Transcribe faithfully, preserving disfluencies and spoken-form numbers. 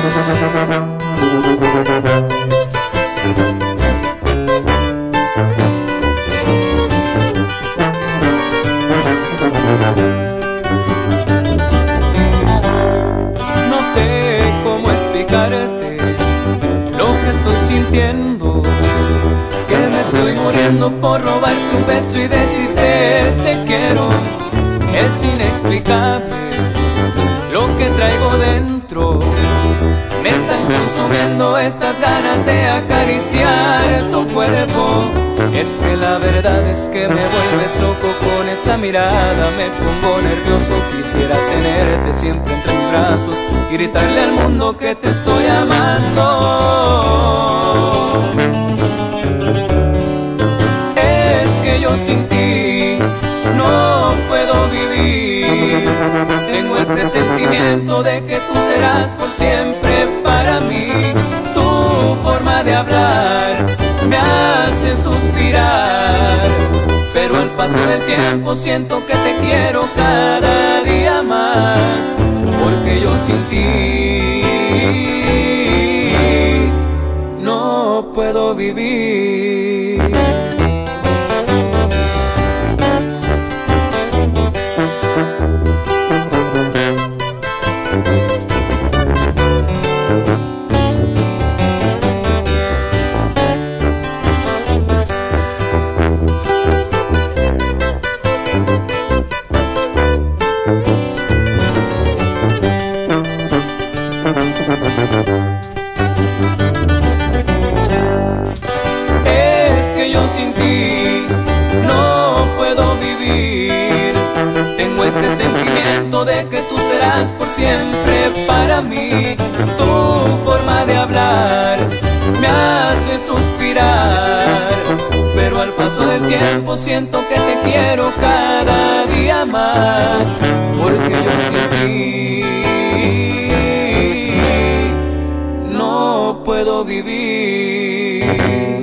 No sé cómo explicarte lo que estoy sintiendo, que me estoy muriendo por robarte un beso y decirte te quiero. Es inexplicable lo que traigo dentro, me están consumiendo estas ganas de acariciar tu cuerpo. Es que la verdad es que me vuelves loco con esa mirada, me pongo nervioso, quisiera tenerte siempre entre mis brazos y gritarle al mundo que te estoy amando. Es que yo sin ti no puedo vivir, tengo el presentimiento de que tú serás por siempre para mí. Tu forma de hablar me hace suspirar, pero al paso del tiempo siento que te quiero cada día más, porque yo sin ti no puedo vivir. Es que yo sin ti no puedo vivir, tengo el presentimiento de que tú serás por siempre para mí. Tu forma de hablar me hace suspirar, pero al paso del tiempo siento que te quiero cada día más, porque yo sin ti no puedo vivir.